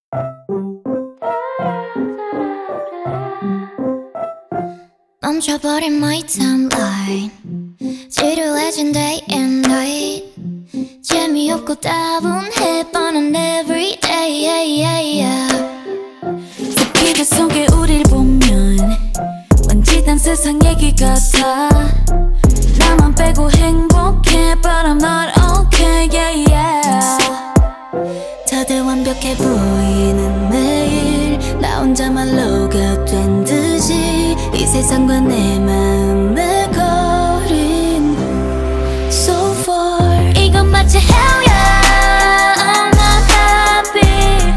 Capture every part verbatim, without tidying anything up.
멈춰버린 my timeline 지루해진 day and night 재미없고 따분해 뻔한 everyday yeah, yeah, yeah. 습기들 속에 우릴 보면 왠지 딴 세상 얘기 같아 나만 빼고 행복해 but I'm not okay yeah, yeah. 다들 완벽해 보이는 매일 나 혼자만 로가 된 듯이 이 세상과 내 마음의 거린 So far 이건 마치 hell yeah I'm not happy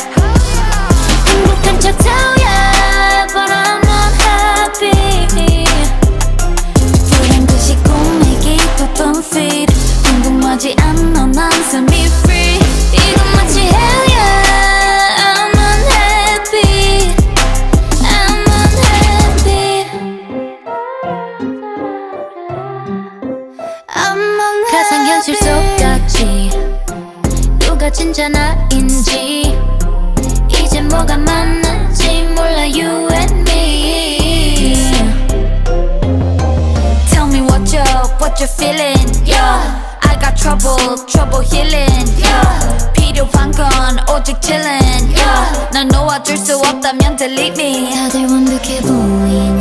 행복한 척 yeah but I'm not happy 불안 듯이 꿈에 깊었던 feed 궁금하지 않아 난 semi free 이건 마치 hell yeah I'm unhappy I'm unhappy I'm unhappy 가상현실 속 같이 누가 진짜 나인지 이제 뭐가 맞는지 몰라 you and me Tell me what you, what you feeling yeah. I got trouble, trouble healing yeah. 필요한 건 오직 chillin' yeah. 날 놓아줄 수 없다면 delete me 다들 완벽해 보이는